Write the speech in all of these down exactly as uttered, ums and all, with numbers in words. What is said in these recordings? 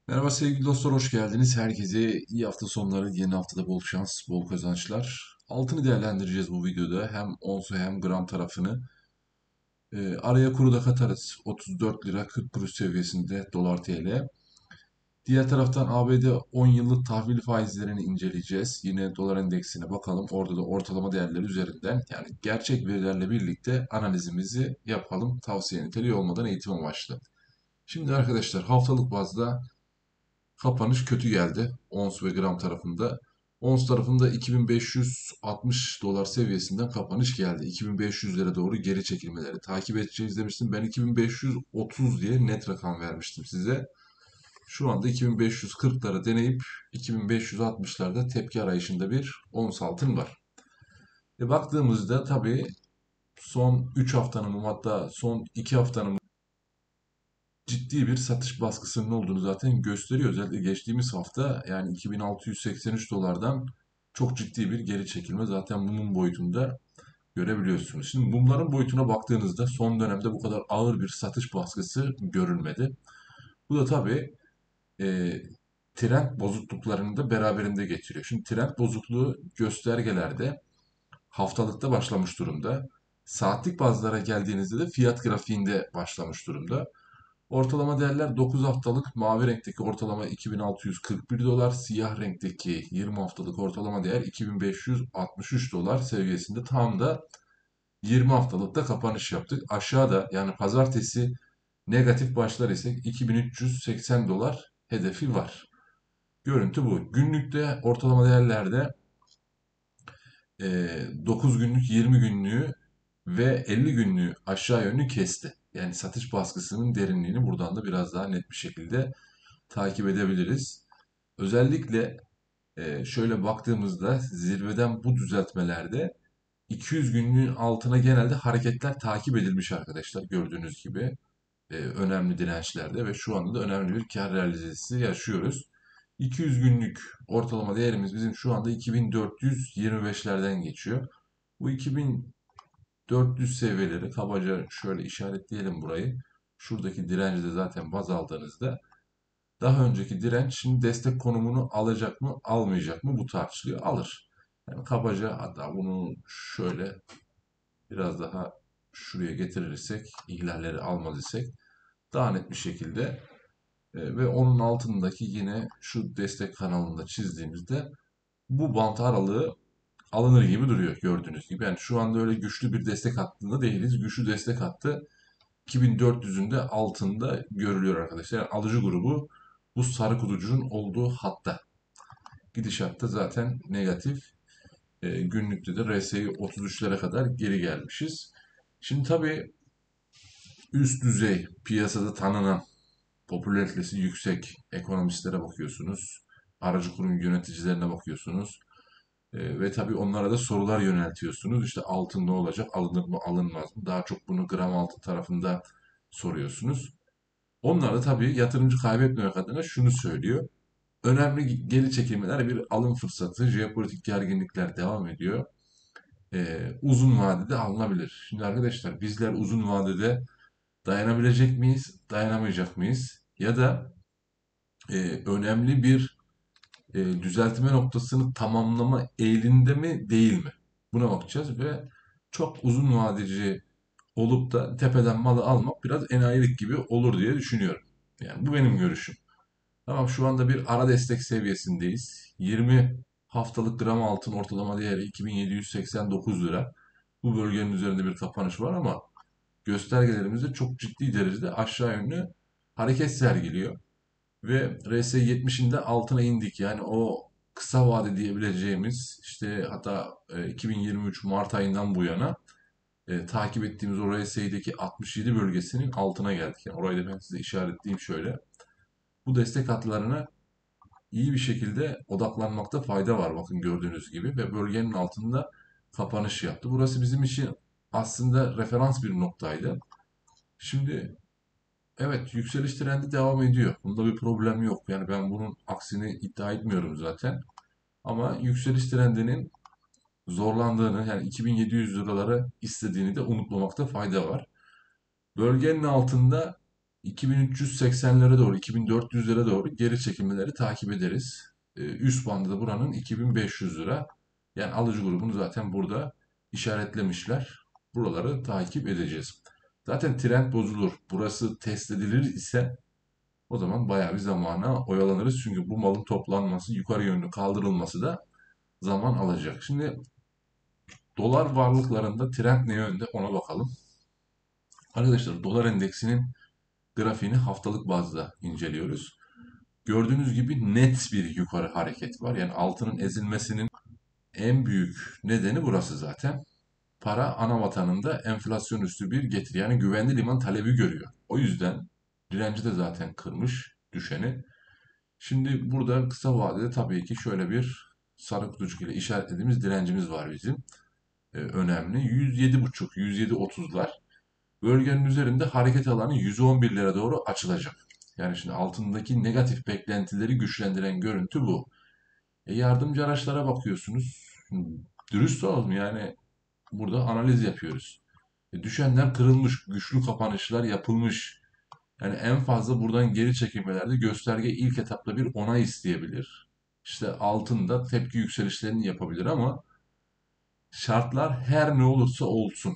Merhaba sevgili dostlar, hoş geldiniz. Herkese iyi hafta sonları, yeni haftada bol şans, bol kazançlar. Altını değerlendireceğiz bu videoda. Hem onsu hem gram tarafını. Ee, araya kuru da katarız. otuz dört lira kırk kuruş seviyesinde dolar T L. Diğer taraftan A B D on yıllık tahvil faizlerini inceleyeceğiz. Yine dolar endeksine bakalım. Orada da ortalama değerleri üzerinden yani gerçek verilerle birlikte analizimizi yapalım. Tavsiye niteliği olmadan eğitim amaçlı. Şimdi arkadaşlar haftalık bazda kapanış kötü geldi. Ons ve gram tarafında. Ons tarafında iki bin beş yüz altmış dolar seviyesinden kapanış geldi. iki bin beş yüzlere doğru geri çekilmeleri takip edeceğiz demiştim. Ben iki bin beş yüz otuz diye net rakam vermiştim size. Şu anda iki bin beş yüz kırklara deneyip iki bin beş yüz altmışlarda tepki arayışında bir ons altın var. E baktığımızda tabii son üç haftanın hatta son iki haftanın ciddi bir satış baskısının olduğunu zaten gösteriyor. Özellikle geçtiğimiz hafta yani iki bin altı yüz seksen üç dolardan çok ciddi bir geri çekilme zaten mumun boyutunda görebiliyorsunuz. Şimdi mumların boyutuna baktığınızda son dönemde bu kadar ağır bir satış baskısı görülmedi. Bu da tabii e, trend bozukluklarını da beraberinde getiriyor. Şimdi trend bozukluğu göstergelerde haftalıkta başlamış durumda. Saatlik bazlara geldiğinizde de fiyat grafiğinde başlamış durumda. Ortalama değerler dokuz haftalık mavi renkteki ortalama iki bin altı yüz kırk bir dolar, siyah renkteki yirmi haftalık ortalama değer iki bin beş yüz altmış üç dolar seviyesinde. Tam da yirmi haftalıkta kapanış yaptık. Aşağıda yani pazartesi negatif başlar isek iki bin üç yüz seksen dolar hedefi var. Görüntü bu. Günlükte ortalama değerlerde e, dokuz günlük, yirmi günlüğü ve elli günlüğü aşağı yönlü kesti. Yani satış baskısının derinliğini buradan da biraz daha net bir şekilde takip edebiliriz. Özellikle e, şöyle baktığımızda zirveden bu düzeltmelerde iki yüz günlüğün altına genelde hareketler takip edilmiş arkadaşlar gördüğünüz gibi e, önemli dirençlerde ve şu anda da önemli bir kar realizesi yaşıyoruz. iki yüz günlük ortalama değerimiz bizim şu anda iki bin dört yüz yirmi beşlerden geçiyor. Bu iki bin dört yüz seviyeleri kabaca şöyle işaretleyelim burayı. Şuradaki direnci de zaten baz aldığınızda daha önceki direnç şimdi destek konumunu alacak mı, almayacak mı bu tartışılıyor. Alır. Yani kabaca hatta bunu şöyle biraz daha şuraya getirirsek, ihlalleri almaz isek daha net bir şekilde e, ve onun altındaki yine şu destek kanalında çizdiğimizde bu bant aralığı alınır gibi duruyor gördüğünüz gibi. Yani şu anda öyle güçlü bir destek hattında değiliz. Güçlü destek hattı iki bin dört yüzün de altında görülüyor arkadaşlar. Yani alıcı grubu bu sarı kutucuğun olduğu hatta. Gidişatta zaten negatif. E, günlükte de R S I otuz üçlere kadar geri gelmişiz. Şimdi tabii üst düzey piyasada tanınan popülaritesi yüksek ekonomistlere bakıyorsunuz. Aracı kurum yöneticilerine bakıyorsunuz. E, ve tabii onlara da sorular yöneltiyorsunuz. İşte altın ne olacak? Alınır mı, alınmaz mı? Daha çok bunu gram altın tarafında soruyorsunuz. Onlar da tabii yatırımcı kaybetmemek adına şunu söylüyor. Önemli geri çekilmeler bir alım fırsatı. Jeopolitik gerginlikler devam ediyor. Ee, uzun vadede alınabilir. Şimdi arkadaşlar bizler uzun vadede dayanabilecek miyiz, dayanamayacak mıyız? Ya da e, önemli bir e, düzeltme noktasını tamamlama eğilinde mi değil mi? Buna bakacağız ve çok uzun vadeci olup da tepeden malı almak biraz enayilik gibi olur diye düşünüyorum. Yani bu benim görüşüm. Tamam şu anda bir ara destek seviyesindeyiz. yirmi haftalık gram altın ortalama değeri iki bin yedi yüz seksen dokuz lira. Bu bölgenin üzerinde bir kapanış var ama göstergelerimizde çok ciddi derecede aşağı yönlü hareket sergiliyor. Ve R S I yetmişin de altına indik. Yani o kısa vade diyebileceğimiz işte hatta e, iki bin yirmi üç Mart ayından bu yana e, takip ettiğimiz o R S I'deki altmış yedi bölgesinin altına geldik. Yani orayı da ben size işaretleyeyim şöyle. Bu destek hatlarına iyi bir şekilde odaklanmakta fayda var bakın gördüğünüz gibi ve bölgenin altında kapanış yaptı. Burası bizim için aslında referans bir noktaydı. Şimdi evet yükseliş trendi devam ediyor. Bunda bir problem yok. Yani ben bunun aksini iddia etmiyorum zaten. Ama yükseliş trendinin zorlandığını yani iki bin yedi yüz liraları istediğini de unutmamakta fayda var. Bölgenin altında iki bin üç yüz seksenlere doğru, iki bin dört yüzlere doğru geri çekilmeleri takip ederiz. Ee, üst bandı da buranın iki bin beş yüz lira. Yani alıcı grubunu zaten burada işaretlemişler. Buraları takip edeceğiz. Zaten trend bozulur. Burası test edilir ise o zaman bayağı bir zamana oyalanırız. Çünkü bu malın toplanması, yukarı yönlü kaldırılması da zaman alacak. Şimdi dolar varlıklarında trend ne yönde ona bakalım. Arkadaşlar dolar endeksinin grafiğini haftalık bazda inceliyoruz. Gördüğünüz gibi net bir yukarı hareket var. Yani altının ezilmesinin en büyük nedeni burası zaten. Para ana vatanında enflasyon üstü bir getiri. Yani güvenli liman talebi görüyor. O yüzden direnci de zaten kırmış düşeni. Şimdi burada kısa vadede tabii ki şöyle bir sarı kutucuk ile işaretlediğimiz direncimiz var bizim. Ee, önemli. yüz yedi buçuk, yüz yedi otuzlar. Bölgenin üzerinde hareket alanı yüz on birlere doğru açılacak. Yani şimdi altındaki negatif beklentileri güçlendiren görüntü bu. E yardımcı araçlara bakıyorsunuz. Dürüst olalım yani burada analiz yapıyoruz. E düşenler kırılmış, güçlü kapanışlar yapılmış. Yani en fazla buradan geri çekilmelerde gösterge ilk etapta bir onay isteyebilir. İşte altında tepki yükselişlerini yapabilir ama şartlar her ne olursa olsun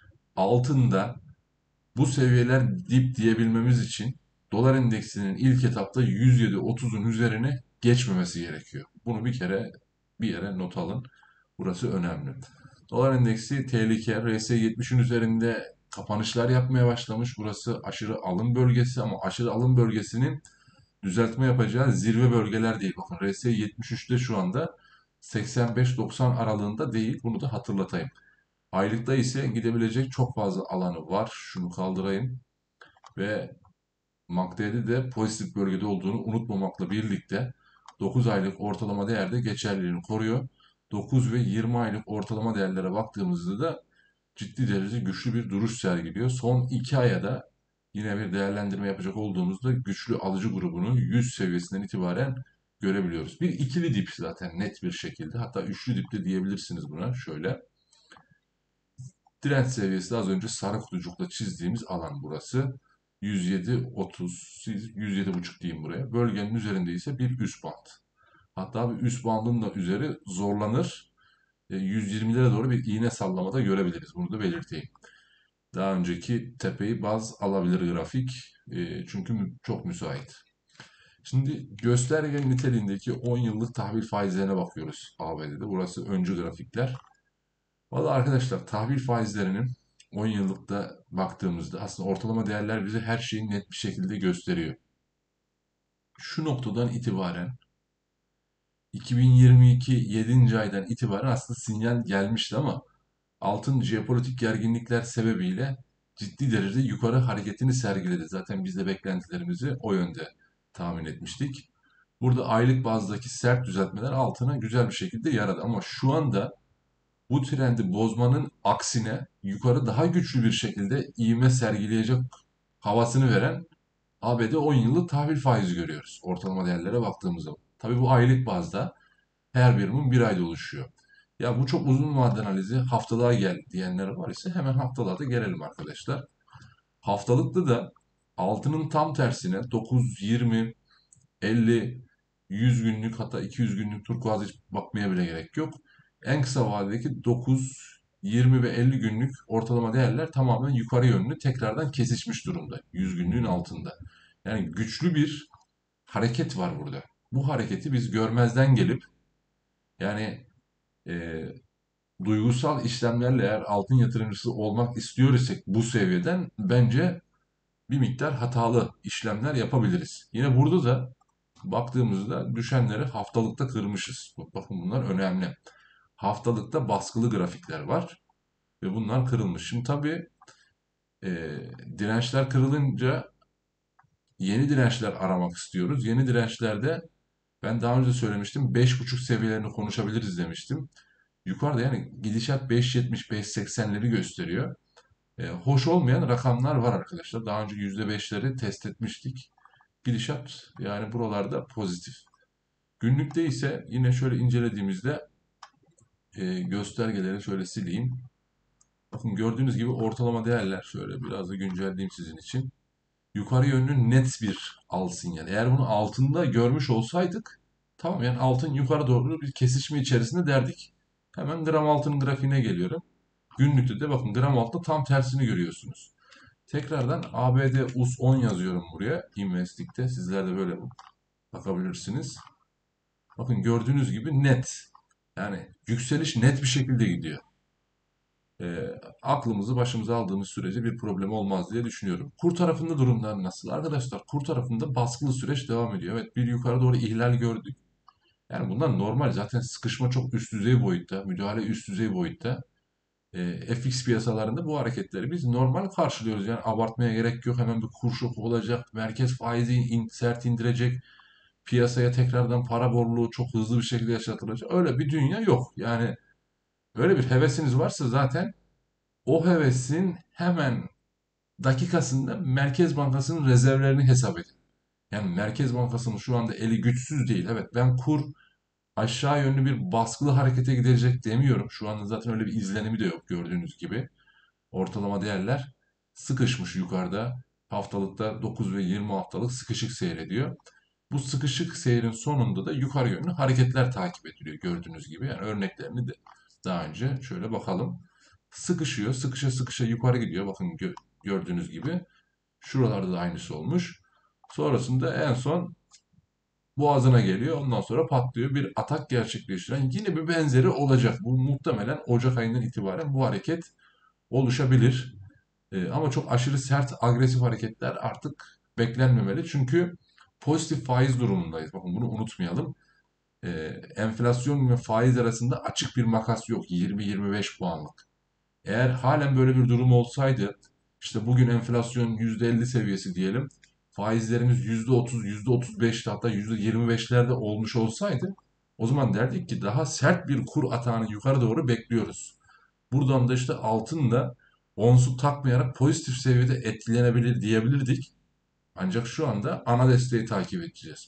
altında bu seviyeler dip diyebilmemiz için dolar endeksinin ilk etapta yüz yedi otuzun üzerine geçmemesi gerekiyor. Bunu bir kere bir yere not alın. Burası önemli. Dolar endeksi tehlike R S yetmişin üzerinde kapanışlar yapmaya başlamış. Burası aşırı alım bölgesi ama aşırı alım bölgesinin düzeltme yapacağı zirve bölgeler değil. Bakın R S yetmiş üçte şu anda seksen beş doksan aralığında değil. Bunu da hatırlatayım. Aylıkta ise gidebilecek çok fazla alanı var. Şunu kaldırayım. Ve M A C D'de de pozitif bölgede olduğunu unutmamakla birlikte dokuz aylık ortalama değerde geçerliliğini koruyor. dokuz ve yirmi aylık ortalama değerlere baktığımızda da ciddi derecede güçlü bir duruş sergiliyor. Son iki aya da yine bir değerlendirme yapacak olduğumuzda güçlü alıcı grubunu yüz seviyesinden itibaren görebiliyoruz. Bir ikili dip zaten net bir şekilde. Hatta üçlü dip de diyebilirsiniz buna. Şöyle. Direnç seviyesi de az önce sarı kutucukla çizdiğimiz alan burası. yüz yedi otuz, yüz yedi buçuk diyeyim buraya. Bölgenin üzerinde ise bir üst band. Hatta bir üst bandın da üzeri zorlanır. E, yüz yirmilere doğru bir iğne sallamada görebiliriz. Bunu da belirteyim. Daha önceki tepeyi baz alabilir grafik. E, çünkü mü- çok müsait. Şimdi gösterge niteliğindeki on yıllık tahvil faizlerine bakıyoruz A B D'de. Burası öncü grafikler. Valla arkadaşlar tahvil faizlerinin on yıllıkta baktığımızda aslında ortalama değerler bize her şeyi net bir şekilde gösteriyor. Şu noktadan itibaren iki bin yirmi iki yedinci aydan itibaren aslında sinyal gelmişti ama altın jeopolitik gerginlikler sebebiyle ciddi derecede yukarı hareketini sergiledi. Zaten biz de beklentilerimizi o yönde tahmin etmiştik. Burada aylık bazdaki sert düzeltmeler altına güzel bir şekilde yaradı ama şu anda bu trendi bozmanın aksine yukarı daha güçlü bir şekilde ivme sergileyecek havasını veren A B D on yıllık tahvil faizi görüyoruz. Ortalama değerlere baktığımız zaman. Tabii bu aylık bazda her birimin bir ayda oluşuyor. Ya bu çok uzun vade analizi haftalığa gel diyenler var ise hemen haftalığa da gelelim arkadaşlar. Haftalıkta da altının tam tersine dokuz, yirmi, elli, yüz günlük hatta iki yüz günlük turkuaz hiç bakmaya bile gerek yok. En kısa vadedeki dokuz, yirmi ve elli günlük ortalama değerler tamamen yukarı yönlü tekrardan kesişmiş durumda. yüz günlüğün altında. Yani güçlü bir hareket var burada. Bu hareketi biz görmezden gelip yani e, duygusal işlemlerle eğer altın yatırımcısı olmak istiyor isek bu seviyeden bence bir miktar hatalı işlemler yapabiliriz. Yine burada da baktığımızda düşenleri haftalıkta kırmışız. Bakın bunlar önemli. Haftalıkta baskılı grafikler var ve bunlar kırılmış. Şimdi tabii e, dirençler kırılınca yeni dirençler aramak istiyoruz. Yeni dirençlerde ben daha önce söylemiştim beş buçuk seviyelerini konuşabiliriz demiştim. Yukarıda yani gidişat beş yetmiş beş seksenleri gösteriyor. E, hoş olmayan rakamlar var arkadaşlar. Daha önce yüzde beşleri test etmiştik. Gidişat yani buralarda pozitif. Günlükte ise yine şöyle incelediğimizde e, göstergeleri şöyle sileyim. Bakın gördüğünüz gibi ortalama değerler şöyle biraz da güncelleyeyim sizin için. yukarı yönlü net bir al sinyal. Eğer bunu altında görmüş olsaydık tamam, yani altın yukarı doğru bir kesişme içerisinde derdik. Hemen gram altının grafiğine geliyorum. Günlükte de bakın gram altında tam tersini görüyorsunuz. Tekrardan A B D U S on yazıyorum buraya. Investing'de sizler de böyle bakabilirsiniz. Bakın gördüğünüz gibi net. Yani yükseliş net bir şekilde gidiyor. E, aklımızı başımıza aldığımız sürece bir problem olmaz diye düşünüyorum. Kur tarafında durumlar nasıl? Arkadaşlar kur tarafında baskılı süreç devam ediyor. Evet, bir yukarı doğru ihlal gördük. Yani bunlar normal. Zaten sıkışma çok üst düzey boyutta. Müdahale üst düzey boyutta. E, F X piyasalarında bu hareketleri biz normal karşılıyoruz. Yani abartmaya gerek yok. Hemen bir kur şoku olacak. Merkez faizi in, sert indirecek. Piyasaya tekrardan para borluğu çok hızlı bir şekilde yaşatılacak. Öyle bir dünya yok. Yani öyle bir hevesiniz varsa zaten o hevesin hemen dakikasında Merkez Bankası'nın rezervlerini hesap edin. Yani Merkez Bankası'nın şu anda eli güçsüz değil. Evet, ben kur aşağı yönlü bir baskılı harekete gidecek demiyorum. Şu anda zaten öyle bir izlenimi de yok gördüğünüz gibi. Ortalama değerler sıkışmış yukarıda. Haftalıkta dokuz ve yirmi haftalık sıkışık seyrediyor. Bu sıkışık seyrin sonunda da yukarı yönlü hareketler takip ediliyor gördüğünüz gibi. Yani örneklerini de daha önce şöyle bakalım. Sıkışıyor, sıkışa sıkışa yukarı gidiyor. Bakın gö- gördüğünüz gibi. Şuralarda da aynısı olmuş. Sonrasında en son boğazına geliyor. Ondan sonra patlıyor. Bir atak gerçekleştiren yine bir benzeri olacak. Bu muhtemelen Ocak ayından itibaren bu hareket oluşabilir. Ee, ama çok aşırı sert, agresif hareketler artık beklenmemeli. Çünkü pozitif faiz durumundayız. Bakın bunu unutmayalım. Ee, enflasyon ve faiz arasında açık bir makas yok. yirmi yirmi beş puanlık. Eğer halen böyle bir durum olsaydı, işte bugün enflasyon yüzde elli seviyesi diyelim, faizlerimiz yüzde otuz, yüzde otuz beşte hatta yüzde yirmi beşlerde olmuş olsaydı, o zaman derdik ki daha sert bir kur atağını yukarı doğru bekliyoruz. Buradan da işte altın da onsu takmayarak pozitif seviyede etkilenebilir diyebilirdik. Ancak şu anda ana desteği takip edeceğiz.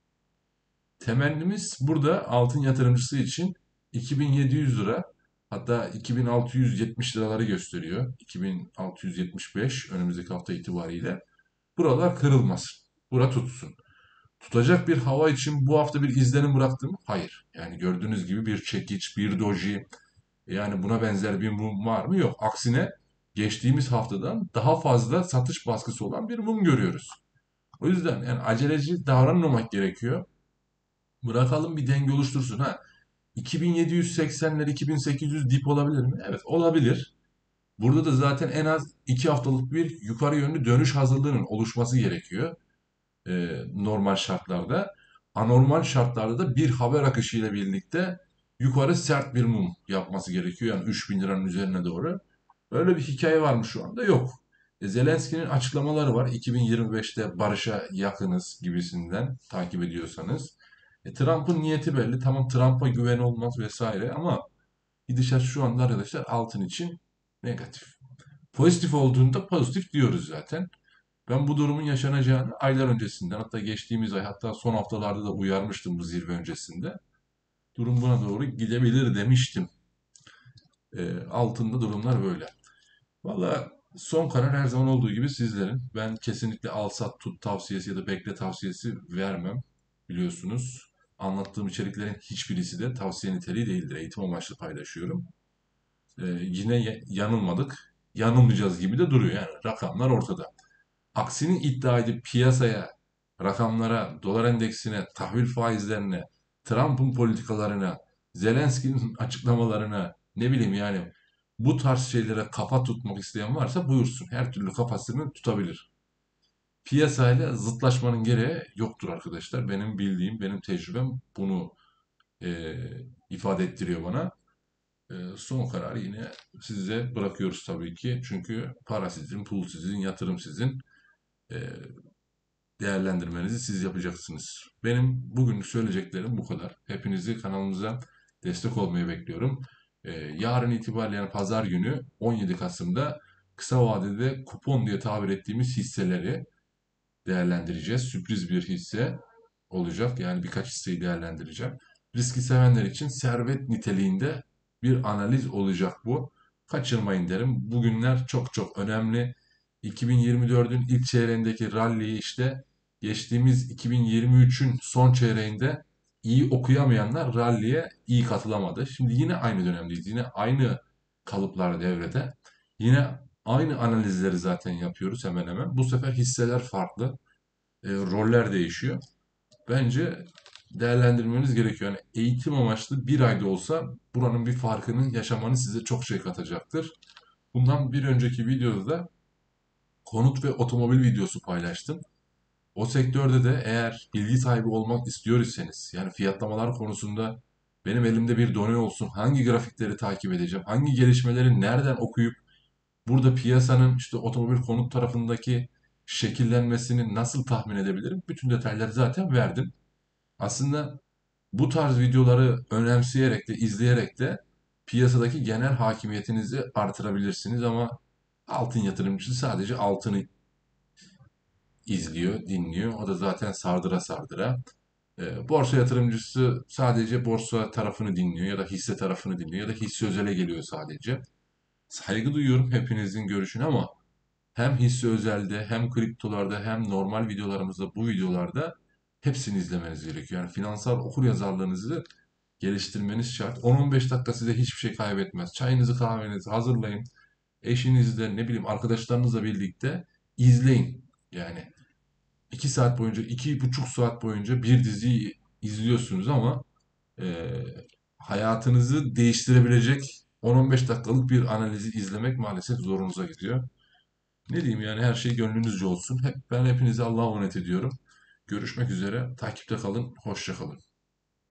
Temennimiz burada altın yatırımcısı için iki bin yedi yüz lira, hatta iki bin altı yüz yetmiş liraları gösteriyor. iki bin altı yüz yetmiş beş önümüzdeki hafta itibariyle. Buralar kırılmasın. Bura tutsun. Tutacak bir hava için bu hafta bir izlenim bıraktı mı? Hayır. Yani gördüğünüz gibi bir çekiç, bir doji, yani buna benzer bir mum var mı? Yok. Aksine geçtiğimiz haftadan daha fazla satış baskısı olan bir mum görüyoruz. O yüzden yani aceleci davranmamak gerekiyor. Bırakalım bir denge oluştursun. Ha, iki bin yedi yüz seksenler, iki bin sekiz yüz dip olabilir mi? Evet, olabilir. Burada da zaten en az iki haftalık bir yukarı yönlü dönüş hazırlığının oluşması gerekiyor. Ee, normal şartlarda. Anormal şartlarda da bir haber akışıyla birlikte yukarı sert bir mum yapması gerekiyor. Yani üç bin liranın üzerine doğru. Öyle bir hikaye var mı şu anda? Yok. E, Zelenski'nin açıklamaları var. iki bin yirmi beşte barışa yakınız gibisinden takip ediyorsanız. E, Trump'ın niyeti belli. Tamam, Trump'a güven olmaz vesaire ama gidişat şu anda arkadaşlar altın için negatif. Pozitif olduğunda pozitif diyoruz zaten. Ben bu durumun yaşanacağını aylar öncesinden, hatta geçtiğimiz ay, hatta son haftalarda da uyarmıştım bu zirve öncesinde. Durum buna doğru gidebilir demiştim. E, altında durumlar böyle. Valla son karar her zaman olduğu gibi sizlerin. Ben kesinlikle al sat tut tavsiyesi ya da bekle tavsiyesi vermem. Biliyorsunuz. Anlattığım içeriklerin hiçbirisi de tavsiye niteliği değildir. Eğitim amaçlı paylaşıyorum. Ee, yine yanılmadık. Yanılmayacağız gibi de duruyor. Yani rakamlar ortada. Aksini iddia edip piyasaya, rakamlara, dolar endeksine, tahvil faizlerine, Trump'ın politikalarına, Zelenski'nin açıklamalarına, ne bileyim yani bu tarz şeylere kafa tutmak isteyen varsa buyursun. Her türlü kafasını tutabilir. Piyasayla zıtlaşmanın gereği yoktur arkadaşlar. Benim bildiğim, benim tecrübem bunu e, ifade ettiriyor bana. E, son kararı yine size bırakıyoruz tabii ki. Çünkü para sizin, pul sizin, yatırım sizin. E, değerlendirmenizi siz yapacaksınız. Benim bugün söyleyeceklerim bu kadar. Hepinizi kanalımıza destek olmayı bekliyorum. Ee, yarın itibariyle yani pazar günü on yedi Kasım'da kısa vadede kupon diye tabir ettiğimiz hisseleri değerlendireceğiz. Sürpriz bir hisse olacak. Yani birkaç hisseyi değerlendireceğim. Riski sevenler için servet niteliğinde bir analiz olacak bu. Kaçırmayın derim. Bugünler çok çok önemli. iki bin yirmi dördün ilk çeyreğindeki rally'yi işte geçtiğimiz iki bin yirmi üçün son çeyreğinde iyi okuyamayanlar rally'ye iyi katılamadı. Şimdi yine aynı dönemdeyiz. Yine aynı kalıplar devrede. Yine aynı analizleri zaten yapıyoruz hemen hemen. Bu sefer hisseler farklı. E, roller değişiyor. Bence değerlendirmeniz gerekiyor. Yani eğitim amaçlı bir ayda olsa buranın bir farkını yaşamanız size çok şey katacaktır. Bundan bir önceki videoda da konut ve otomobil videosu paylaştım. O sektörde de eğer bilgi sahibi olmak istiyor iseniz, yani fiyatlamalar konusunda benim elimde bir done olsun, hangi grafikleri takip edeceğim, hangi gelişmeleri nereden okuyup burada piyasanın işte otomobil konut tarafındaki şekillenmesini nasıl tahmin edebilirim? Bütün detayları zaten verdim. Aslında bu tarz videoları önemseyerek de izleyerek de piyasadaki genel hakimiyetinizi artırabilirsiniz ama altın yatırımcısı sadece altını izliyor, dinliyor. O da zaten sardıra sardıra. E, borsa yatırımcısı sadece borsa tarafını dinliyor ya da hisse tarafını dinliyor ya da hisse özele geliyor sadece. Saygı duyuyorum hepinizin görüşüne ama hem hisse özelde hem kriptolarda hem normal videolarımızda bu videolarda hepsini izlemeniz gerekiyor. Yani finansal okuryazarlığınızı geliştirmeniz şart. on on beş dakika size hiçbir şey kaybetmez. Çayınızı kahvenizi hazırlayın. Eşinizle ne bileyim arkadaşlarınızla birlikte izleyin. Yani iki saat boyunca, iki buçuk saat boyunca bir diziyi izliyorsunuz ama e, hayatınızı değiştirebilecek on on beş dakikalık bir analizi izlemek maalesef zorunuza gidiyor. Ne diyeyim yani her şey gönlünüzce olsun. Hep, ben hepinizi Allah'a emanet ediyorum. Görüşmek üzere. Takipte kalın. Hoşça kalın.